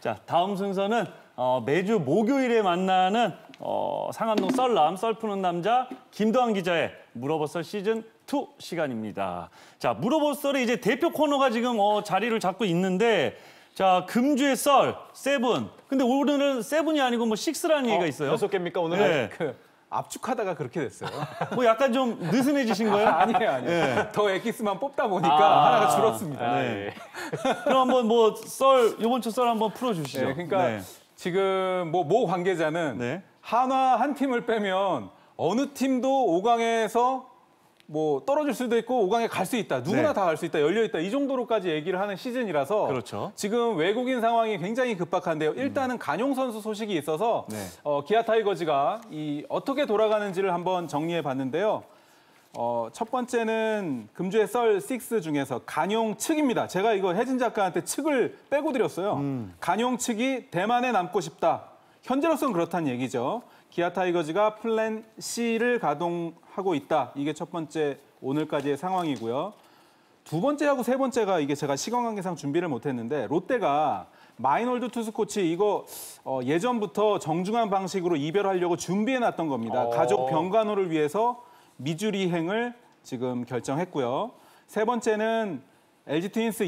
자, 다음 순서는 매주 목요일에 만나는 상암동 썰남, 썰 푸는 남자 김도환 기자의 물어보썰 시즌 2 시간입니다. 자, 물어보썰의 이제 대표 코너가 지금 자리를 잡고 있는데, 자, 금주의 썰, 세븐. 근데 오늘은 세븐이 아니고 뭐 식스라는 얘기가 있어요. 6개입니까 오늘? 네. 압축하다가 그렇게 됐어요. 뭐 약간 좀 느슨해지신 거예요? 아니에요. 네. 더 엑기스만 뽑다 보니까 하나가 줄었습니다. 네. 그럼 한번 뭐 이번 주 썰 한번 풀어주시죠. 네, 그러니까 지금 모 관계자는 네. 한화 한 팀을 빼면 어느 팀도 5강에서 뭐 떨어질 수도 있고 5강에 갈 수 있다. 누구나 네. 다 갈 수 있다. 열려 있다. 이 정도로까지 얘기를 하는 시즌이라서 그렇죠. 지금 외국인 상황이 굉장히 급박한데요. 일단은 간용 선수 소식이 있어서 네. 기아 타이거즈가 어떻게 돌아가는지를 한번 정리해 봤는데요. 첫 번째는 금주의 썰 6 중에서 간용 측입니다. 제가 이거 혜진 작가한테 측을 빼고 드렸어요. 간용 측이 대만에 남고 싶다. 현재로서는 그렇다는 얘기죠. 기아 타이거즈가 플랜 C를 가동하고 있다. 이게 첫 번째 오늘까지의 상황이고요. 두 번째하고 세 번째가 이게 제가 시간 관계상 준비를 못했는데 롯데가 마이놀드 투수 코치 이거 예전부터 정중한 방식으로 이별하려고 준비해놨던 겁니다. 가족 병간호를 위해서 미주리행을 지금 결정했고요. 세 번째는 LG 트윈스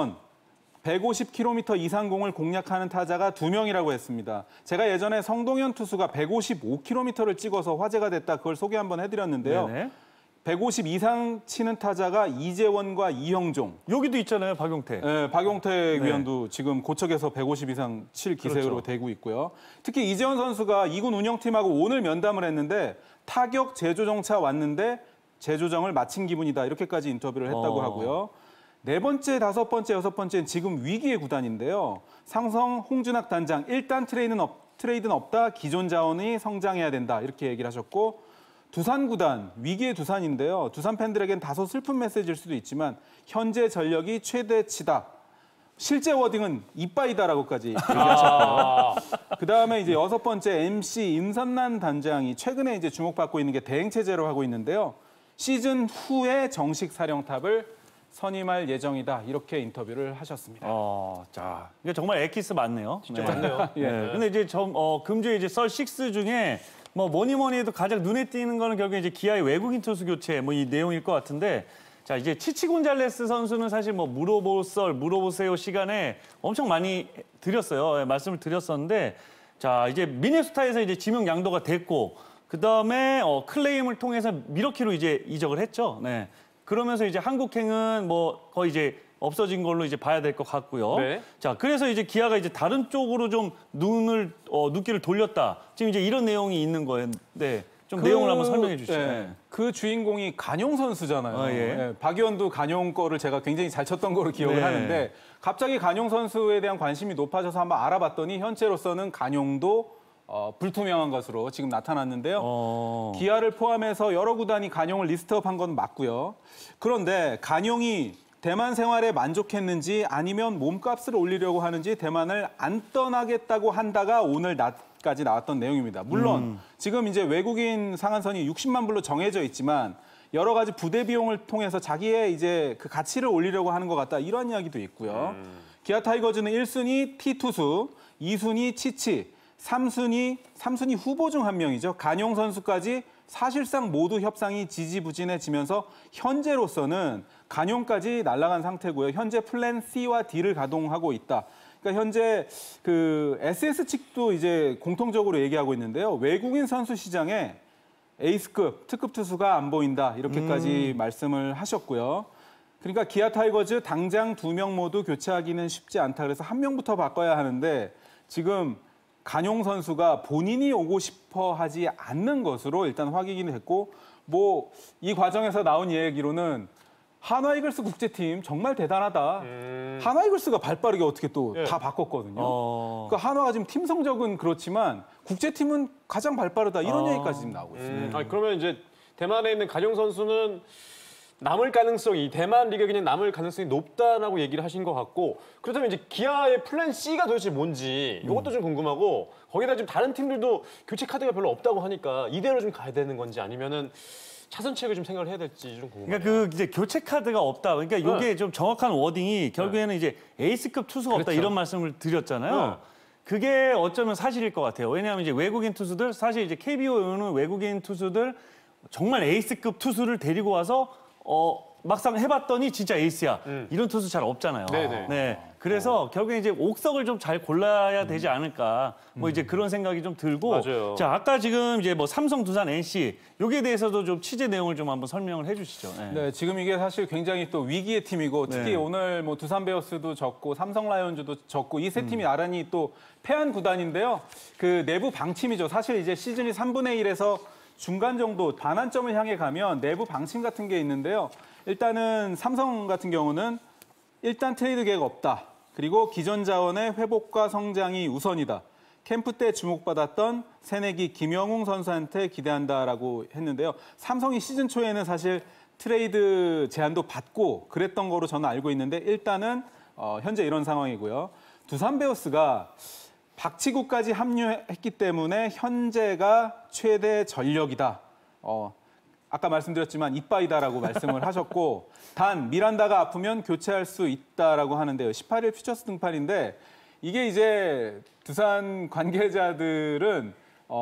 150km 이상 공을 공략하는 타자가 2명이라고 했습니다. 제가 예전에 성동현 투수가 155km를 찍어서 화제가 됐다. 그걸 소개 한번 해드렸는데요. 네네. 150 이상 치는 타자가 이재원과 이형종. 여기도 있잖아요, 박용태. 네, 박용태 위원도 지금 고척에서 150 이상 칠 기세로 그렇죠. 되고 있고요. 특히 이재원 선수가 2군 운영팀하고 오늘 면담을 했는데 타격 재조정차 왔는데 재조정을 마친 기분이다. 이렇게까지 인터뷰를 했다고 하고요. 네 번째, 다섯 번째, 여섯 번째는 지금 위기의 구단인데요. 상성 홍준학 단장 일단 트레이드는 없다. 기존 자원이 성장해야 된다. 이렇게 얘기를 하셨고 두산 구단, 위기의 두산인데요. 두산 팬들에겐 다소 슬픈 메시지일 수도 있지만 현재 전력이 최대치다. 실제 워딩은 이빠이다라고까지 얘기하셨고요. 그다음에 이제 여섯 번째 MC 임선난 단장이 최근에 이제 주목받고 있는 게 대행 체제로 하고 있는데요. 시즌 후에 정식 사령탑을 선임할 예정이다. 이렇게 인터뷰를 하셨습니다. 자, 이게 정말 엑기스 많네요. 진짜 많네요. 네. 근데 이제 금주에 이제 썰 6 중에 뭐니 해도 가장 눈에 띄는 거는 결국 이제 기아의 외국인 투수 교체 이 내용일 것 같은데, 자, 이제 치치 곤잘레스 선수는 사실 물어보세요 시간에 엄청 많이 드렸어요. 말씀을 드렸었는데, 자, 이제 미네소타에서 이제 지명 양도가 됐고, 그 다음에 클레임을 통해서 미러키로 이제 이적을 했죠. 네. 그러면서 이제 한국행은 거의 이제 없어진 걸로 이제 봐야 될 것 같고요. 네. 자, 그래서 이제 기아가 이제 다른 쪽으로 좀 눈길을 돌렸다. 지금 이제 이런 내용이 있는 거였는데 좀 내용을 한번 설명해 주시죠. 네. 그 주인공이 간용 선수잖아요. 예. 네, 박의원도 간용 거를 제가 굉장히 잘 쳤던 거로 기억을 네. 하는데 갑자기 간용 선수에 대한 관심이 높아져서 한번 알아봤더니 현재로서는 간용도 불투명한 것으로 지금 나타났는데요. 기아를 포함해서 여러 구단이 간용을 리스트업한 건 맞고요. 그런데 간용이 대만 생활에 만족했는지 아니면 몸값을 올리려고 하는지 대만을 안 떠나겠다고 한다가 오늘 낮까지 나왔던 내용입니다. 물론 지금 이제 외국인 상한선이 60만 불로 정해져 있지만 여러 가지 부대 비용을 통해서 자기의 이제 그 가치를 올리려고 하는 것 같다. 이런 이야기도 있고요. 기아 타이거즈는 1순위 T 투수, 2순위 치치, 3순위 후보 중 한 명이죠. 간용 선수까지 사실상 모두 협상이 지지부진해지면서 현재로서는 간용까지 날아간 상태고요. 현재 플랜 C와 D를 가동하고 있다. 그러니까 현재 그 SS 측도 이제 공통적으로 얘기하고 있는데요. 외국인 선수 시장에 에이스급, 특급 투수가 안 보인다. 이렇게까지 말씀을 하셨고요. 그러니까 기아 타이거즈 당장 2명 모두 교체하기는 쉽지 않다. 그래서 한 명부터 바꿔야 하는데 지금 간용 선수가 본인이 오고 싶어 하지 않는 것으로 일단 확인이 됐고 이 과정에서 나온 얘기로는 한화 이글스 국제팀 정말 대단하다. 한화 이글스가 발빠르게 어떻게 또 다 바꿨거든요. 그러니까 한화가 지금 팀 성적은 그렇지만 국제팀은 가장 발빠르다. 이런 얘기까지 지금 나오고 있습니다. 그러면 이제 대만에 있는 간용 선수는 남을 가능성이 대만 리그에 그냥 남을 가능성이 높다라고 얘기를 하신 것 같고, 그렇다면 이제 기아의 플랜 C가 도대체 뭔지 이것도 좀 궁금하고, 거기다 지금 다른 팀들도 교체 카드가 별로 없다고 하니까 이대로 좀 가야 되는 건지 아니면은 차선책을 좀 생각을 해야 될지 좀 궁금해요. 그러니까 그 이제 교체 카드가 없다. 그러니까 이게 좀 정확한 워딩이 결국에는 이제 에이스급 투수가 없다 그렇죠. 이런 말씀을 드렸잖아요. 그게 어쩌면 사실일 것 같아요. 왜냐하면 이제 외국인 투수들 사실 이제 KBO는 외국인 투수들 정말 에이스급 투수를 데리고 와서 막상 해봤더니 진짜 에이스야. 이런 투수 잘 없잖아요. 네네. 네. 그래서 결국에 이제 옥석을 좀 잘 골라야 되지 않을까. 뭐 이제 그런 생각이 좀 들고. 맞아요. 자, 아까 지금 이제 뭐 삼성, 두산, NC 여기에 대해서도 좀 취재 내용을 좀 한번 설명을 해주시죠. 네. 네, 지금 이게 사실 굉장히 또 위기의 팀이고 특히 네. 오늘 뭐 두산 베어스도 졌고 삼성 라이온즈도 졌고 이 세 팀이 나란히 또 패한 구단인데요. 그 내부 방침이죠. 사실 이제 시즌이 3분의 1에서 중간 정도 반환점을 향해 가면 내부 방침 같은 게 있는데요. 일단은 삼성 같은 경우는 일단 트레이드 계획 없다. 그리고 기존 자원의 회복과 성장이 우선이다. 캠프 때 주목받았던 새내기 김영웅 선수한테 기대한다라고 했는데요. 삼성이 시즌 초에는 사실 트레이드 제안도 받고 그랬던 거로 저는 알고 있는데 일단은 현재 이런 상황이고요. 두산 베어스가 박치구까지 합류했기 때문에 현재가 최대 전력이다. 아까 말씀드렸지만 이빠이다라고 말씀을 하셨고 단 미란다가 아프면 교체할 수 있다라고 하는데요. 18일 퓨처스 등판인데 이게 이제 두산 관계자들은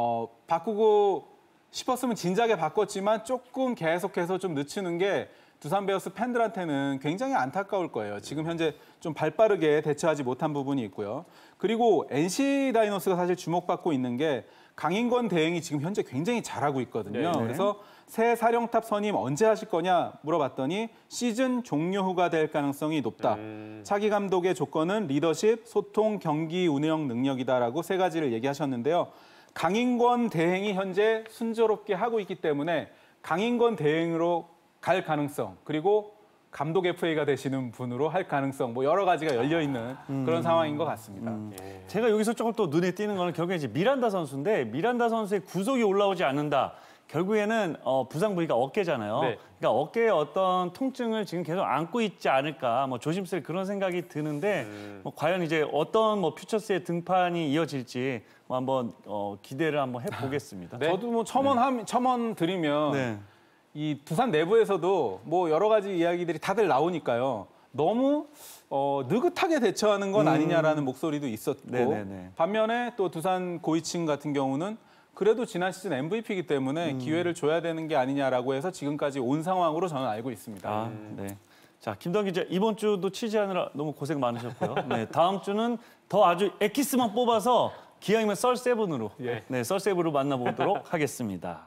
바꾸고 싶었으면 진작에 바꿨지만 조금 계속해서 좀 늦추는 게 두산 베어스 팬들한테는 굉장히 안타까울 거예요. 지금 현재 좀 발빠르게 대처하지 못한 부분이 있고요. 그리고 NC 다이노스가 사실 주목받고 있는 게 강인권 대행이 지금 현재 굉장히 잘하고 있거든요. 네. 그래서 새 사령탑 선임 언제 하실 거냐 물어봤더니 시즌 종료 후가 될 가능성이 높다. 차기 감독의 조건은 리더십, 소통, 경기 운영 능력이다라고 세 가지를 얘기하셨는데요. 강인권 대행이 현재 순조롭게 하고 있기 때문에 강인권 대행으로 갈 가능성 그리고 감독 FA가 되시는 분으로 할 가능성 뭐 여러 가지가 열려 있는 그런 상황인 것 같습니다. 제가 여기서 조금 또 눈에 띄는 거는 결국에 이제 미란다 선수인데 미란다 선수의 구속이 올라오지 않는다. 결국에는 부상 부위가 어깨잖아요. 네. 그러니까 어깨에 어떤 통증을 지금 계속 안고 있지 않을까, 뭐 조심스레 그런 생각이 드는데 뭐 과연 이제 어떤 뭐 퓨처스의 등판이 이어질지 뭐 한번 기대를 한번 해보겠습니다. 네. 저도 뭐 첨언 드리면 네. 이 두산 내부에서도 뭐 여러 가지 이야기들이 다들 나오니까요. 너무 느긋하게 대처하는 건 아니냐라는 목소리도 있었고 네네네. 반면에 또 두산 고위층 같은 경우는 그래도 지난 시즌 MVP이기 때문에 기회를 줘야 되는 게 아니냐라고 해서 지금까지 온 상황으로 저는 알고 있습니다. 아, 네. 자, 김동 기자 이번 주도 취재하느라 너무 고생 많으셨고요. 네, 다음 주는 더 아주 엑기스만 뽑아서 기왕이면 썰7으로 예. 네, 썰7으로 만나보도록 하겠습니다.